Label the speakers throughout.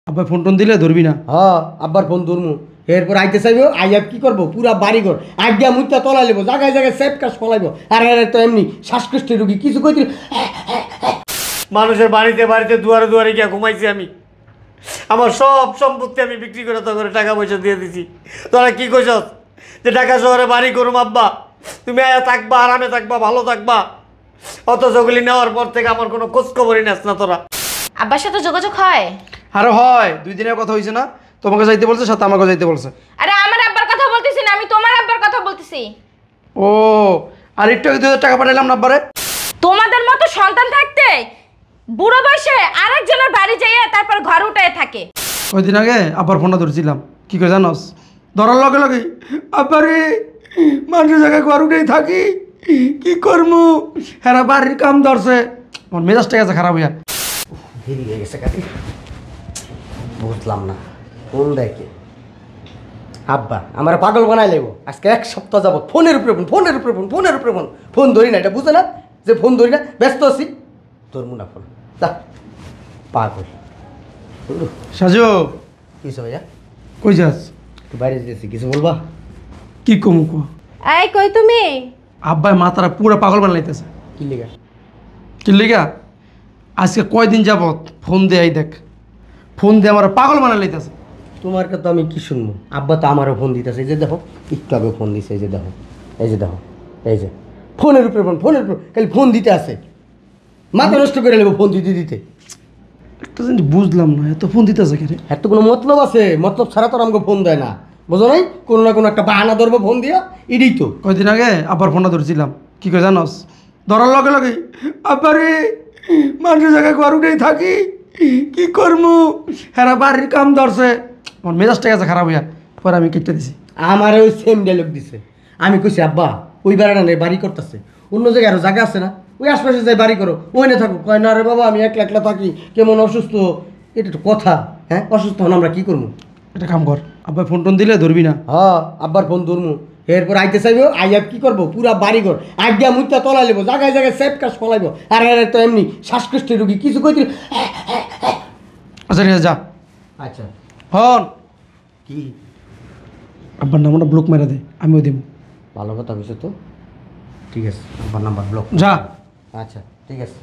Speaker 1: আব্বা phone tone দিলে ধরবি না।
Speaker 2: হ্যাঁ আব্বার ফোন ধরমু, এরপর আইতে চাইবো, আইয়া কি করবো পুরা বাড়িঘর আজ্ঞা মুত্যা তলা লেবো, জায়গায় জায়গায় সেফ কাজ ফলাইবো। আর এর তো এমনি শ্বাসকষ্টের রুগী কিছু কই দিল। মানুষের বাড়িতে বাড়িতে দুয়ারে দুয়ারে গিয়া ঘুমাইছি আমি। আমার সব সম্পত্তি আমি বিক্রি করে তো করে টাকা পয়সা দিয়ে দিছি। তোরা কি কইছস যে ঢাকা শহরে বাড়ি করুম আব্বা, তুমি আয়া থাকবা, আরামে থাকবা, ভালো থাকবা, অথচ ওগুলি নেওয়ার পর থেকে আমার কোনো খোঁজ খবরই নেস না তোরা।
Speaker 3: আব্বার সাথে যোগাযোগ হয়?
Speaker 1: আরে হয়, 2 দিনের কথা হয়েছে না, তোমাকে যাইতে বলছে, সাথে আমাকে যাইতে বলছে।
Speaker 3: আরে আমার আব্বার কথা বলতেছি না, আমি তোমার আব্বার কথা বলতেছি।
Speaker 1: ও আর একটু আগে 2000 টাকা পাঠাইলাম না আব্বারে।
Speaker 3: তোমাদের মতো সন্তান থাকতে বুড়ো বয়সে আরেকজনের বাড়ি যাইয়া তারপর ঘর উঠায় থাকে।
Speaker 1: কয়দিন আগে আব্বার ফোনটা ধরছিলাম, কি করে জানোস? ধরার লগে লগে আব্বারে মানুষের জায়গায় ঘর উঠেই থাকি, কি করমু, হেরা বাড়ির কাম ধরছে। আমার মেজাজটা গেছে খারাপ হইয়া।
Speaker 2: দেরি হয়ে গেছে কাকি, বুঝলাম না কোন দেখে আব্বা আমার পাগল বানাই লেবো। আজকে 1 সপ্তাহ যাবো ফোনের উপরে ফোন, ফোনের উপরে ফোন, ফোনের উপরে ফোন, ফোন ধরি না, এটা বুঝে না যে ফোন ধরি না, ব্যস্ত আছি, ধরবো না ফোন। যা পাগল।
Speaker 1: সাজু
Speaker 2: কিছু ভাইয়া
Speaker 1: কই যাস?
Speaker 2: তুই বাইরে যেতেছি, কিছু বলবা?
Speaker 1: কি কমু কো?
Speaker 3: এই কই তুমি?
Speaker 1: আব্বাই মাথাটা পুরো পাগল বানাইতেছে।
Speaker 2: কি লেগা?
Speaker 1: কি লিগা? আজকে কয়দিন যাবত ফোন দিয়ে দেখ, ফোন দিয়ে আমার পাগল বানাই লাইতেছে।
Speaker 2: তোমার কথা আমি কি শুনবো? আব্বা তো আমারও ফোন দিতেছে, এই যে দেখো একটু আগে ফোন দিছে, এই যে দেখো, এই যে দেখো, এই যে ফোনের উপরে ফোন, ফোনের উপর খালি ফোন দিতে আছে, মাথা নষ্ট করে নেবো ফোন দিতে দিতে।
Speaker 1: একটা জিনিস বুঝলাম না, এত ফোন দিতেছে কেন?
Speaker 2: এর তো কোনো মতলব আছে, মতলব ছাড়া তো আমাকে ফোন দেয় না, বোঝো নাই? কোনো না কোনো একটা বাহানা ধরবো ফোন দিয়া, এটাই তো।
Speaker 1: কয়দিন আগে আব্বার ফোনটা ধরছিলাম, কি করে জানোস? ধরার লগে লগে আব্বারে মানুষের জায়গায় ঘর উঠেই থাকি, কি করমু, হেরা বাড়ির কাম ধরছে। আমার মেজাজটা গেছে খারাপ হইয়া, পরে আমি কেটে দিছি।
Speaker 2: আমার ওই সেম ডায়লগ দিছে। আমি কইছি আব্বা ওই বাড়িটা নেই, বাড়ি করতেছে অন্য জায়গায়, আরো জায়গা আছে না, ওই আশপাশে যাই বাড়ি করো, ওই না থাকো। কয় না রে বাবা আমি একলা একলা থাকি, কেমন অসুস্থ। এটা তো কথা, হ্যাঁ? অসুস্থ হন আমরা কি করবো?
Speaker 1: একটা কাম কর, আব্বাই ফোন টোন দিলে ধরবি না।
Speaker 2: হ্যাঁ আব্বার ফোন ধরমু, এরপর আইতে চাইবো, আইয়া কি করবো পুরা বাড়িঘর আজ্ঞা মুত্যা তলা লেবো, জায়গায় জায়গায় সেফ কাজ ফলাইবো। আর এর তো এমনি শ্বাসকষ্টের রুগী কিছু কই দিল।
Speaker 1: আচ্ছা ঠিক আছে যা।
Speaker 2: আচ্ছা
Speaker 1: হন
Speaker 2: কি
Speaker 1: আব্বার নাম্বারটা ব্লক মেরে দে, আমিও দিব।
Speaker 2: ভালো কথা কইছো তো, ঠিক আছে আব্বার নাম্বার ব্লক।
Speaker 1: যা।
Speaker 2: আচ্ছা ঠিক আছে।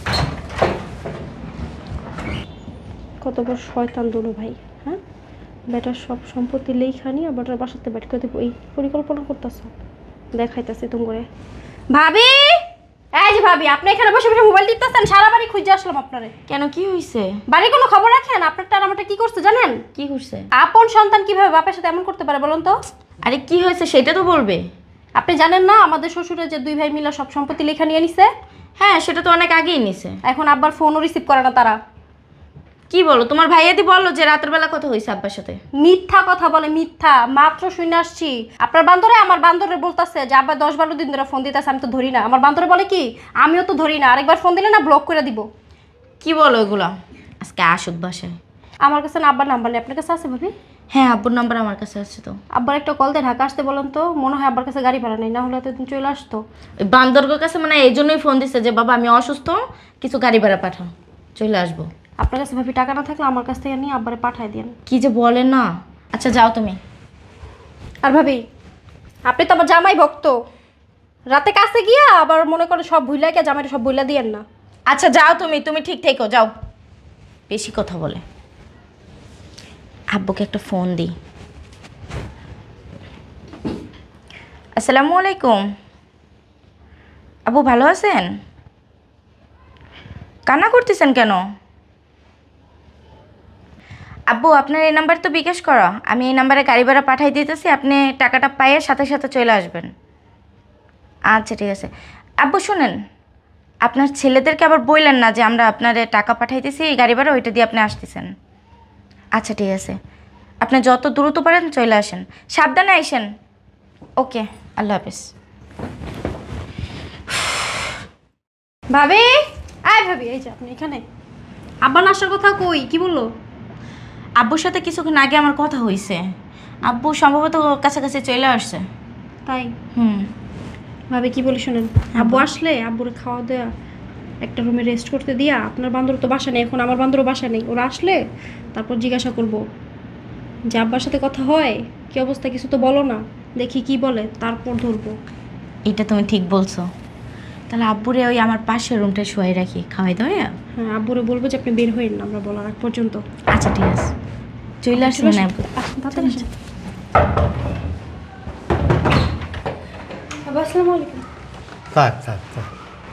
Speaker 4: কত বড় শয়তান দুলো ভাই, হ্যাঁ? বেটার সব সম্পত্তি লেখানি আর বেটার বাসাতে বাইট করে দেবো, এই পরিকল্পনা করতেছ, দেখাইতেছি তুমি করে। ভাবি, এই যে ভাবি, আপনি এখানে বসে বসে মোবাইল টিপতেছেন, সারা বাড়ি খুঁজে আসলাম আপনারে।
Speaker 3: কেন, কি হইছে?
Speaker 4: বাড়ির কোনো খবর রাখেন? আপনারটা আর আমারটা কি করছে জানেন?
Speaker 3: কি করছে?
Speaker 4: আপন সন্তান কিভাবে বাপের সাথে এমন করতে পারে বলুন তো?
Speaker 3: আরে কি হয়েছে সেটা তো বলবে।
Speaker 4: আপনি জানেন না আমাদের শ্বশুরের যে 2 ভাই মিলে সব সম্পত্তি লেখা নিয়ে নিছে?
Speaker 3: হ্যাঁ সেটা তো অনেক আগেই নিছে।
Speaker 4: এখন আব্বার ফোনও রিসিভ করে না তারা।
Speaker 3: কি বলো, তোমার ভাইয়াদি বললো যে রাতের বেলা কথা হয়েছে আব্বার সাথে।
Speaker 4: মিথ্যা কথা বলে, মিথ্যা। মাত্র শুনে আসছি আপনার বান্দরে আমার বান্দরে বলতেছে যে আব্বা 10-12 দিন ধরে ফোন দিতেছে, আমি তো ধরি না। আমার বান্দরে বলে কি, আমিও তো ধরি না, আরেকবার ফোন দিলে না ব্লক করে দিব।
Speaker 3: কি বলো এগুলা? আজকে আসুক বাসায়।
Speaker 4: আমার কাছে না আব্বার নাম্বার নেই, আপনার কাছে আছে ভাবি?
Speaker 3: হ্যাঁ আব্বুর নাম্বার আমার কাছে আছে তো।
Speaker 4: আব্বার একটা কল দিয়ে ঢাকা আসতে বলেন তো, মনে হয় আব্বার কাছে গাড়ি ভাড়া নেই, না হলে এতদিন চলে আসতো।
Speaker 3: ওই বান্দরগোর কাছে মানে এই জন্যই ফোন দিচ্ছে যে বাবা আমি অসুস্থ, কিছু গাড়ি ভাড়া পাঠাও, চলে আসবো।
Speaker 4: আপনার কাছে ভাবি টাকা না থাকলে আমার কাছ থেকে নিয়ে আব্বারে পাঠায় দেন।
Speaker 3: কি যে বলেন না। আচ্ছা যাও তুমি।
Speaker 4: আর ভাবি, আপনি তো আমার জামাই ভক্ত, রাতে কাছে গিয়া আবার মনে করে সব ভুইলা গিয়া জামাইটা সব ভুইলা দিয়েন না।
Speaker 3: আচ্ছা যাও তুমি, তুমি ঠিক থেকো, যাও। বেশি কথা বলে। আব্বুকে একটা ফোন দিই। আসসালামু আলাইকুম। আব্বু ভালো আছেন? কান্না করতেছেন কেন? আব্বু আপনার এই নাম্বার তো বিকাশ করা, আমি এই নাম্বারে গাড়ি ভাড়া পাঠাই দিতেছি, আপনি টাকাটা পাইয়ে সাথে সাথে চলে আসবেন। আচ্ছা ঠিক আছে। আব্বু শুনেন, আপনার ছেলেদেরকে আবার বললেন না যে আমরা আপনার টাকা পাঠাইতেছি এই গাড়ি ভাড়া, ওইটা দিয়ে আপনি আসতেছেন। আচ্ছা ঠিক আছে, আপনি যত দ্রুত পারেন চলে আসেন, সাবধানে আইসেন। ওকে, আল্লাহ হাফেজ।
Speaker 4: ভাবি, আয় ভাবি, এই যে আপনি এখানে। আব্বা না আসার কথা কই, কি বললো?
Speaker 3: আব্বুর সাথে কিছুক্ষণ আগে আমার কথা হয়েছে, আব্বু সম্ভবত কাছাকাছি চলে আসছে।
Speaker 4: তাই?
Speaker 3: হুম।
Speaker 4: ভাবি কি বলি শুনেন, আব্বু আসলে আব্বুরে খাওয়া দেওয়া একটা রুমে রেস্ট করতে দিয়া আপনার বান্দর তো বাসা নেই, এখন আমার বান্দরও বাসা নেই। ওরা আসলে তারপর জিজ্ঞাসা করব যে আব্বার সাথে কথা হয়, কি অবস্থা, কিছু তো বলো না, দেখি কি বলে, তারপর ধরবো।
Speaker 3: এটা তুমি ঠিক বলছো। তাহলে আব্বুরে ওই আমার পাশের রুমটায় শুয়াই রাখি, খাওয়াই দাও।
Speaker 4: হ্যাঁ, আব্বুরে বলবো যে আপনি বের হইন না আমরা বলার আগ পর্যন্ত।
Speaker 3: আচ্ছা ঠিক আছে, চলে আসুন না আব্বু।
Speaker 4: আসুন, তাড়াতাড়ি আসুন। আব্বা, আসসালামু আলাইকুম।
Speaker 2: থাক থাক থাক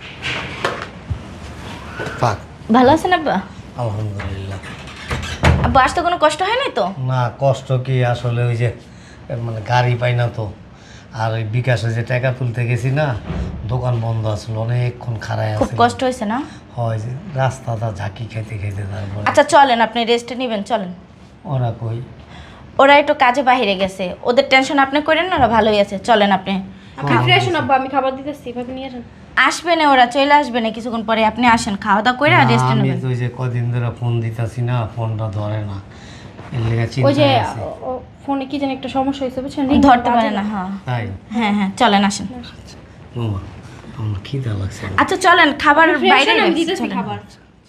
Speaker 2: থাক।
Speaker 3: ভালো আছেন আব্বা?
Speaker 2: আলহামদুলিল্লাহ।
Speaker 3: আব্বু আসতে কোনো কষ্ট হয় নাই তো?
Speaker 2: না, কষ্ট কি আসলে ওই যে মানে গাড়ি পাই না তো, আর ওই বিকাশে যে টাকা তুলতে গেছি না, দোকান বন্ধ আসলো, অনেকক্ষণ খাড়ায়
Speaker 3: খুব
Speaker 2: আছে।
Speaker 3: কষ্ট হয়েছে না?
Speaker 2: হয় যে রাস্তাটা ঝাঁকি খেতে খেতে তারপরে।
Speaker 3: আচ্ছা চলেন, আপনি রেস্ট নেবেন, চলেন।
Speaker 2: ওরা কই?
Speaker 3: ওরা একটু কাজে বাইরে গেছে, ওদের টেনশন আপনি করেন না, ওরা ভালোই আছে। চলেন আপনি।
Speaker 4: আপনি ফ্রেশ হন আব্বা, আমি খাবার দিতেছি, ভাবি নিয়ে যান।
Speaker 3: আসবে না, ওরা চলে আসবে না কিছুক্ষণ পরে। আপনি আসেন, খাওয়া দাওয়া করে রেস্ট
Speaker 2: আমি
Speaker 3: নেবেন।
Speaker 2: তো ওই যে কদিন ধরে ফোন দিতাছি না, ফোনটা ধরে না, এর লেগে
Speaker 4: ওই যে
Speaker 2: চিন্তা আছে।
Speaker 4: ফোনে কি জানি একটা সমস্যা হয়েছে বুঝছেন,
Speaker 3: ধরতে পারে না। হ্যাঁ
Speaker 2: তাই?
Speaker 3: হ্যাঁ হ্যাঁ, চলেন আসেন।
Speaker 2: ওমা, আমার খিদা লাগছে।
Speaker 3: আচ্ছা চলেন, খাবার বাইরে
Speaker 4: আমি
Speaker 3: রাখছি,
Speaker 4: দিতেছি
Speaker 3: চলেন।
Speaker 4: খাবার।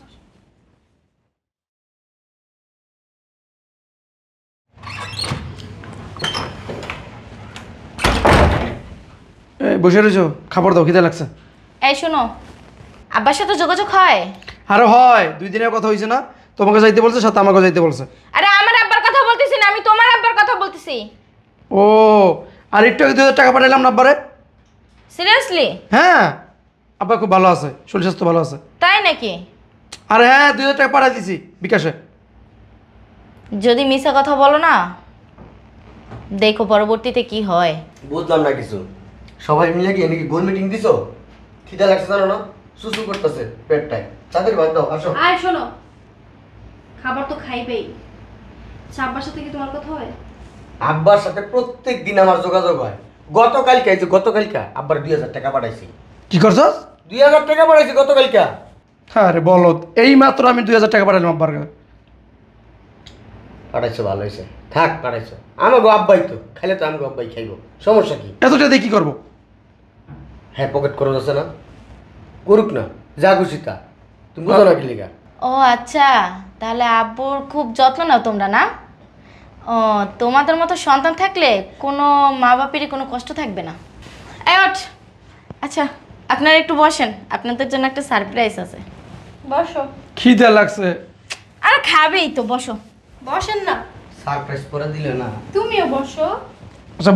Speaker 1: এই বসে রয়েছো, খাবার দাও, খিদে লাগছে।
Speaker 3: এই শোনো, আব্বার সাথে যোগাযোগ হয়?
Speaker 1: আরে হয়, 2 দিনের কথা হয়েছে না, তোমাকে যাইতে বলছে, সাথে আমাকে যাইতে বলছে।
Speaker 3: আরে আমার আব্বার কথা বলতেছি না, আমি তোমার আব্বার কথা বলতেছি।
Speaker 1: ও, আর একটু আগে 2000 টাকা পাঠাইলাম না আব্বারে।
Speaker 3: সিরিয়াসলি?
Speaker 1: হ্যাঁ, আব্বা খুব ভালো আছে, শরীর স্বাস্থ্য ভালো আছে।
Speaker 3: তাই নাকি?
Speaker 1: আরে হ্যাঁ, 2000 টাকা পাঠাই দিছি বিকাশে।
Speaker 3: যদি মিছা কথা বলো না, দেখো পরবর্তীতে কি হয়।
Speaker 2: বুঝলাম না কিছু। সবাই মিলে কি নাকি গোল মিটিং দিছো? খিদা লাগছে জানো না, সুসু করতেছে পেটটায়। চাঁদের ভাত দাও, আসো।
Speaker 4: আর শোনো, খাবার তো খাইবেই। আচ্ছা, আব্বার সাথে কি তোমার কথা হয়?
Speaker 2: আব্বার সাথে প্রত্যেক দিন আমার যোগাযোগ হয়। গতকালকে এই যে গতকালকে আব্বার 2000 টাকা পাঠাইছি।
Speaker 1: কি করছস?
Speaker 2: 2000 টাকা পাঠাইছি গতকালকে।
Speaker 1: আরে বলো, এই মাত্র আমি 2000 টাকা পাঠাইলাম আব্বার কাছে।
Speaker 2: পাঠাইছো, ভালো হয়েছে, থাক পাঠাইছো। আমাকে আব্বাই তো খাইলে তো আমাকে আব্বাই খাইবো, সমস্যা কি?
Speaker 1: এতটা দিয়ে কি করবো?
Speaker 2: হ্যাঁ, পকেট খরচ আছে না, করুক না, যা খুশি তা। তুমি বুঝো না কি লেগা?
Speaker 3: ও আচ্ছা, তাহলে আব্বুর খুব যত্ন নাও তোমরা না? ও, তোমাদের মতো সন্তান থাকলে কোনো মা বাপেরই কোনো কষ্ট থাকবে না। এই ওঠ। আচ্ছা আপনারা একটু বসেন, আপনাদের জন্য একটা সারপ্রাইজ আছে।
Speaker 4: বসো।
Speaker 1: খিদে লাগছে।
Speaker 3: আর খাবেই তো, বসো।
Speaker 4: বসেন না,
Speaker 2: সারপ্রাইজ করে দিলে না।
Speaker 4: তুমিও বসো।
Speaker 1: আচ্ছা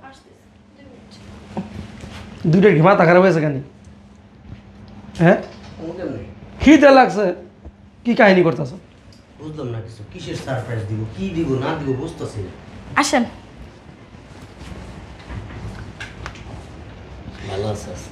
Speaker 1: দুইটা কি মাথা খারাপ হয়েছে কেন? হ্যাঁ, খিদে লাগছে, কি কাহিনী করতেছ?
Speaker 2: বুঝলাম না কিছু, কিসের সারপ্রাইজ দিব, কি দিব না দিব বুঝতেছি না।
Speaker 3: আসেন।
Speaker 2: ভালো আছিস?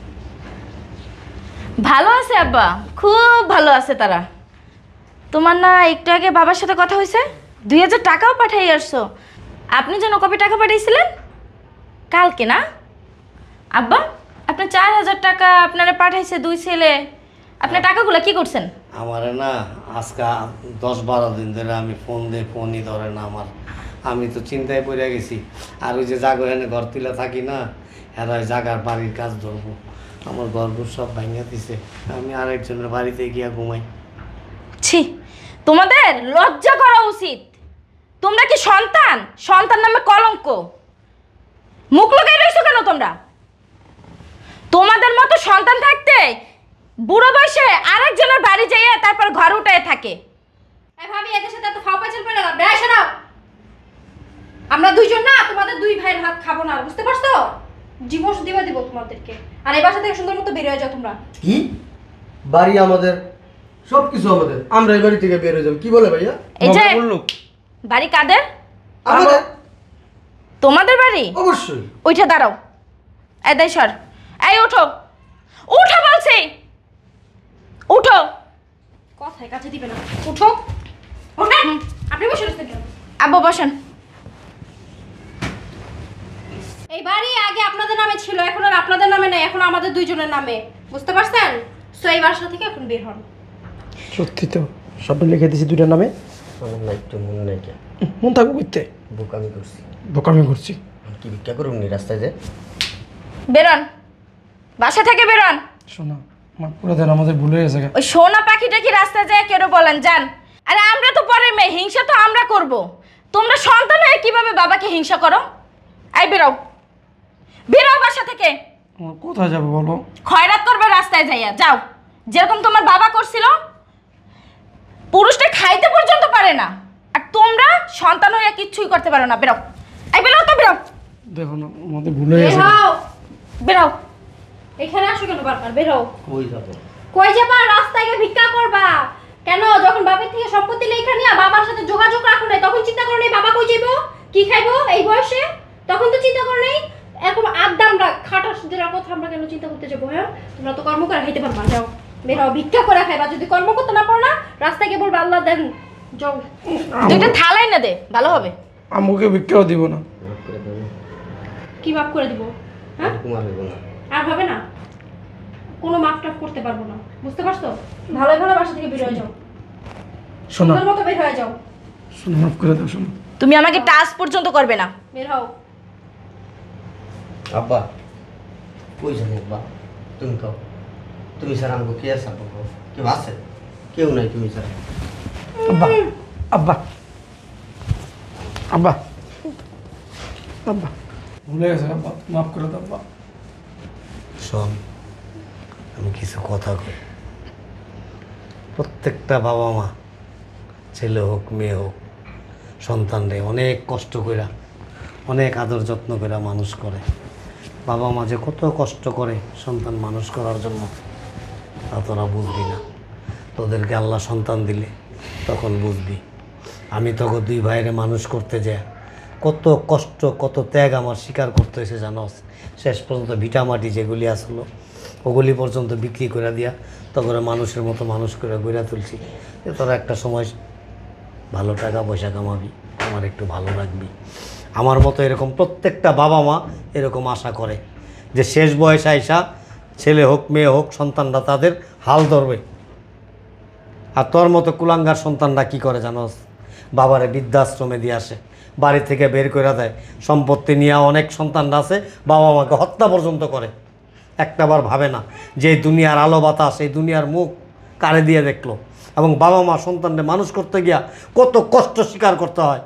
Speaker 3: ভালো আছে আব্বা, খুব ভালো আছে তারা। তোমার না একটু আগে বাবার সাথে কথা হয়েছে, 2000 টাকাও পাঠাই আসছো। আপনি যেন কবে টাকা পাঠিয়েছিলেন? কালকে না আব্বা? আপনি 4000 টাকা আপনারা পাঠাইছে 2 ছেলে। আপনি টাকাগুলো কি করছেন?
Speaker 2: আমারে না আজকে 10-12 দিন ধরে আমি ফোন দিয়ে ফোনই ধরে না আমার। আমি তো চিন্তায় পড়ে গেছি। আর ওই যে জাগো এনে ঘর তুলে থাকি না, এরা ওই জাগার বাড়ির কাজ ধরবো। আমার ঘরগুলো সব ভাঙিয়ে দিছে, আমি আরেকজনের বাড়িতে গিয়া ঘুমাই।
Speaker 3: ছি, তোমাদের লজ্জা করা উচিত। তোমরা কি সন্তান? সন্তান নামে কলঙ্ক। মুখ লুকিয়ে রইছো কেন তোমরা? তোমাদের মতো সন্তান থাকতে বুড়ো বয়সে আরেকজনের বাড়ি যাইয়া তারপর ঘর উঠায় থাকে।
Speaker 4: এই ভাবি, এদের সাথে এত ফাও পাইছেন পড়ে না, বেশ না। আমরা দুইজন না তোমাদের 2 ভাইয়ের ভাত খাবো না, বুঝতে পারছো? ডিভোর্স দিব তোমাদেরকে। আর এই বাসা থেকে সুন্দর মতো বের হয়ে যাও তোমরা।
Speaker 2: কি? বাড়ি আমাদের, সব কিছু আমাদের, আমরা এই বাড়ি থেকে বের হয়ে যাব। কি বলে ভাইয়া?
Speaker 3: এই যে
Speaker 1: বললো
Speaker 3: বাড়ি কাদের?
Speaker 2: আমাদের।
Speaker 3: তোমাদের বাড়ি?
Speaker 2: অবশ্যই।
Speaker 3: উঠে দাঁড়াও। এই দেই সর। এই উঠো, উঠো বলছি, উঠো।
Speaker 4: কথায় কাছে দিবে না, উঠো। ওঠেন। আপনি বসে রয়েছেন কেন?
Speaker 3: আব্বু বসেন।
Speaker 4: এই বাড়ি আগে আপনাদের নামে ছিল, এখন আর আপনাদের নামে নেই, এখন আমাদের দুইজনের নামে, বুঝতে পারছেন? সো এই বাসা থেকে এখন বের হন।
Speaker 1: সত্যি তো, সব লিখে দিছি 2টার নামে।
Speaker 2: আমার না একটু মন নাই কে,
Speaker 1: মন থাকবো করতে,
Speaker 2: বোকামি করছি।
Speaker 1: বোকামি করছি।
Speaker 2: কি ভিক্ষা করুন নি রাস্তায় যে?
Speaker 3: বেরোন, বাসা থেকে বেরোন।
Speaker 1: শোনো, মাফ করে দেন, আমাদের ভুল হয়ে গেছে।
Speaker 3: ওই সোনা পাখিটা কি রাস্তায় যায় কেন বলেন যান। আরে আমরা তো পরে মেয়ে, হিংসা তো আমরা করব। তোমরা সন্তান হয়ে কিভাবে বাবাকে হিংসা করো? এই বেরো, বেরো বাসা থেকে।
Speaker 1: আমার কোথায় যাবে বলো?
Speaker 3: খয়রাত করবে রাস্তায় যাইয়া, যাও। যেরকম তোমার বাবা করছিল, পুরুষটা খাইতে পর্যন্ত পারে না, আর তোমরা সন্তান হইয়া কিচ্ছুই করতে পারো না। বেরো, এই বেরো তো, বেরো।
Speaker 1: দেখো না, আমাদের ভুল হয়ে গেছে।
Speaker 4: বেরাও,
Speaker 3: বেরো।
Speaker 4: এখানে আসো কেন বারবার? বেরাও।
Speaker 2: কই যাবো?
Speaker 4: কই যাবা? রাস্তায় গিয়ে ভিক্ষা করবা কেন? যখন বাবার থেকে সম্পত্তি লেখা নিয়া বাবার সাথে যোগাযোগ রাখো নাই, তখন চিন্তা করো নাই বাবা কই যাইবো, কি খাইবো এই বয়সে? তখন তো চিন্তা করো নাই। এখন আড্ডামরা খাটাসদের কথা আমরা কেন চিন্তা করতে যাবো? হ্যাঁ, তোমরা তো কর্ম করে খাইতে পারবা। যাও, বেরাও, ভিক্ষা করে খাইবা। যদি কর্ম করতে না পারো না, রাস্তায় গিয়ে বলবা আল্লাহ দেন। যাও,
Speaker 3: দুইটা থালাই না দে, ভালো হবে।
Speaker 1: আমাকে ভিক্ষাও দিব না।
Speaker 2: মাফ করে দেবো।
Speaker 4: কি মাফ করে দিব? হ্যাঁ,
Speaker 2: তোমার হইব না।
Speaker 4: আর হবে না, কোনো মাফ টাফ করতে পারবো না, বুঝতে পারছো? ভালো ভালো বাসা থেকে বের হয়ে যাও,
Speaker 1: শোনো,
Speaker 4: সুন্দর মতো বের হয়ে যাও।
Speaker 1: শোনো, মাফ করে দাও। শোনো,
Speaker 3: তুমি আমাকে টাচ পর্যন্ত করবে না।
Speaker 4: বের হও।
Speaker 2: আব্বা কই যাবো? আব্বা তুমি কও, তুমি স্যার আমাকে কে আছে? আব্বা কও, কেউ আছে? কেউ নাই, তুমি স্যার।
Speaker 1: আব্বা, আব্বা, আব্বা, আব্বা, ভুলে গেছে আব্বা, মাফ করে দাও আব্বা।
Speaker 2: শোন, আমি কিছু কথা কই। প্রত্যেকটা বাবা মা, ছেলে হোক মেয়ে হোক, সন্তানরে অনেক কষ্ট কইরা, অনেক আদর যত্ন করে মানুষ করে। বাবা মা যে কত কষ্ট করে সন্তান মানুষ করার জন্য, তা তোরা বুঝবি না। তোদেরকে আল্লাহ সন্তান দিলে তখন বুঝবি। আমি তখন দুই ভাইয়েরে মানুষ করতে যাই কত কষ্ট, কত ত্যাগ আমার স্বীকার করতে হয়েছে জানোস। শেষ পর্যন্ত ভিটামাটি যেগুলি আসলো ওগুলি পর্যন্ত বিক্রি করে দিয়া তখন মানুষের মতো মানুষ করে গড়া তুলছি। যে তোরা একটা সময় ভালো টাকা পয়সা কামাবি, আমার একটু ভালো লাগবি। আমার মতো এরকম প্রত্যেকটা বাবা মা এরকম আশা করে যে শেষ বয়সে আইসা ছেলে হোক মেয়ে হোক সন্তানরা তাদের হাল ধরবে। আর তোর মতো কুলাঙ্গার সন্তানরা কি করে জানোস? বাবারে বৃদ্ধাশ্রমে দিয়ে আসে, বাড়ি থেকে বের করে দেয়, সম্পত্তি নিয়ে অনেক সন্তানরা আছে বাবা মাকে হত্যা পর্যন্ত করে। একটাবার ভাবে না যে দুনিয়ার আলো বাতাস, এই দুনিয়ার মুখ কারে দিয়ে দেখলো, এবং বাবা মা সন্তানকে মানুষ করতে গিয়া কত কষ্ট স্বীকার করতে হয়।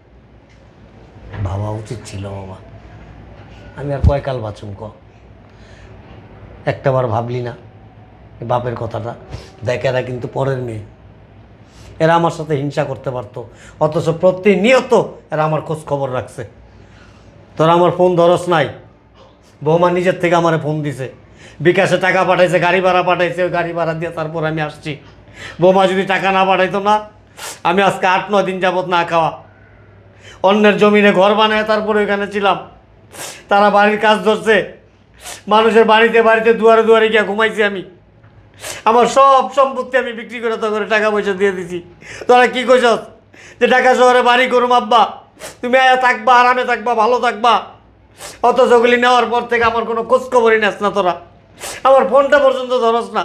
Speaker 2: ভাবা উচিত ছিল বাবা। আমি আর কয়কাল বাঁচুম ক? একটাবার ভাবলি না বাপের কথাটা? দেখ এরা কিন্তু পরের মেয়ে, এরা আমার সাথে হিংসা করতে পারতো, অথচ প্রতিনিয়ত এরা আমার খোঁজ খবর রাখছে। তোরা আমার ফোন ধরস নাই, বৌমা নিজের থেকে আমার ফোন দিছে, বিকাশে টাকা পাঠাইছে, গাড়ি ভাড়া পাঠাইছে, ওই গাড়ি ভাড়া দিয়ে তারপর আমি আসছি। বৌমা যদি টাকা না পাঠাইতো না, আমি আজকে 8-9 দিন যাবত না খাওয়া, অন্যের জমিনে ঘর বানায় তারপরে ওইখানে ছিলাম। তারা বাড়ির কাজ ধরছে, মানুষের বাড়িতে বাড়িতে দুয়ারে দুয়ারে গিয়ে ঘুমাইছি আমি। আমার সব সম্পত্তি আমি বিক্রি করে তো করে টাকা পয়সা দিয়ে দিছি। তোরা কি কইছস যে ঢাকা শহরে বাড়ি করুম আব্বা, তুমি আয়া থাকবা, আরামে থাকবা, ভালো থাকবা, অথচ ওগুলি নেওয়ার পর থেকে আমার কোনো খোঁজ খবরই নেস না। তোরা আমার ফোনটা পর্যন্ত ধরস না।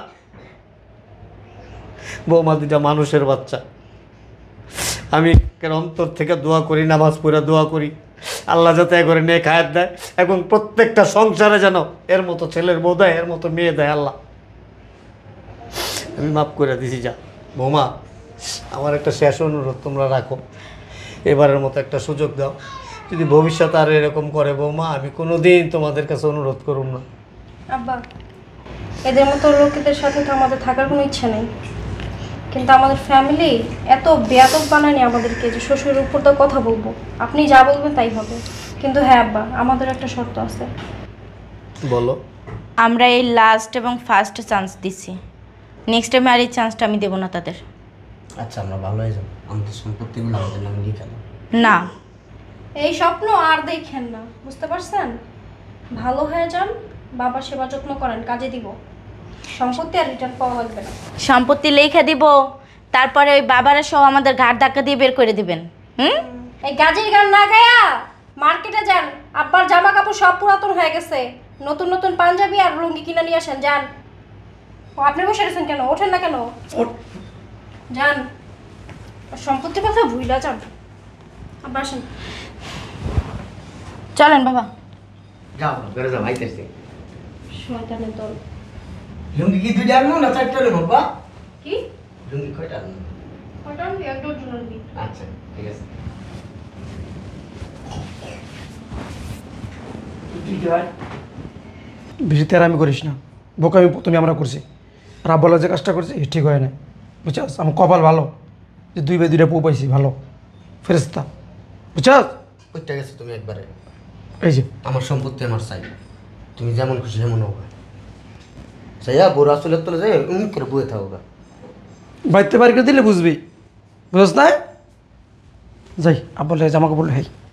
Speaker 2: বৌমা দুটা মানুষের বাচ্চা, আমি কেন অন্তর থেকে দোয়া করি, নামাজ পড়ে দোয়া করি আল্লাহ যাতে করে নেক হায়াত দেয়, এবং প্রত্যেকটা সংসারে যেন এর মতো ছেলের বউ দেয়, এর মতো মেয়ে দেয় আল্লাহ। আমি মাফ করে দিছি। যা বৌমা, আমার একটা শেষ অনুরোধ তোমরা রাখো, এবারের মতো একটা সুযোগ দাও। যদি ভবিষ্যতে আর এরকম করে বৌমা, আমি কোনো দিন তোমাদের কাছে অনুরোধ করুম না।
Speaker 4: আব্বা, এদের মতো লোকেদের সাথে তো আমাদের থাকার কোনো ইচ্ছা নেই, কিন্তু আমাদের ফ্যামিলি এত বেয়াদব বানায়নি আমাদেরকে যে শ্বশুরের উপর তো কথা বলবো, আপনি যা বলবেন তাই হবে। কিন্তু হ্যাঁ আব্বা, আমাদের একটা শর্ত আছে।
Speaker 2: বলো।
Speaker 3: আমরা এই লাস্ট এবং ফার্স্ট চান্স দিচ্ছি, নেক্সট টাইমে আর এই চান্সটা আমি দেবো না তাদের।
Speaker 2: আচ্ছা, আমরা ভালো হয়ে যাবো, আমাদের সম্পত্তিগুলো আমাদের নামে লিখে দাও।
Speaker 3: না,
Speaker 4: এই স্বপ্ন আর দেখেন না, বুঝতে পারছেন? ভালো হয়ে যান, বাবার সেবা যত্ন করেন, কাজে দিব, সম্পত্তি আর রিটার্ন পাওয়া লাগবে না।
Speaker 3: সম্পত্তি লেখা দিব, তারপরে ওই বাবারা সহ আমাদের ঘাট ধাক্কা দিয়ে বের করে দিবেন।
Speaker 4: এই গাজের গান না গায়া মার্কেটে যান, আব্বার জামা কাপড় সব পুরাতন হয়ে গেছে, নতুন নতুন পাঞ্জাবি আর লুঙ্গি কিনে নিয়ে আসেন। যান। ও আপনি বসে আছেন কেন? ওঠেন না কেন? যান, সম্পত্তির কথা ভুইলা যান। আব্বা আসেন।
Speaker 3: চলেন বাবা।
Speaker 2: যাও, বেরো যাও, আইতেছি।
Speaker 4: শয়তানের দল।
Speaker 2: লুঙ্গি কি দুইটা আনবো না চারটা নেবো বা
Speaker 4: কি
Speaker 2: লুঙ্গি কয়টা আনবো
Speaker 4: কটা আনবি এক ডজন আনবি
Speaker 2: আচ্ছা ঠিক আছে
Speaker 1: বেশি তেরামি করিস না বোকামি তুমি আমরা করছি আর আব্বালা যে কাজটা করছি ঠিক হয় না বুঝছাস আমার কপাল ভালো যে 2 বাই 2টা পু পাইছি ভালো ফেরেস্তা বুঝছাস
Speaker 2: ওইটা গেছে তুমি একবারে
Speaker 1: এই যে
Speaker 2: আমার সম্পত্তি আমার চাই তুমি যেমন খুশি যেমন হোক চাইয়া বড় আসলে তোলে যাই করে বয়ে থাকো
Speaker 1: বাইতে বাড়ি করে দিলে বুঝবি বুঝছ না যাই আব্বালে জামা কাপড় হাই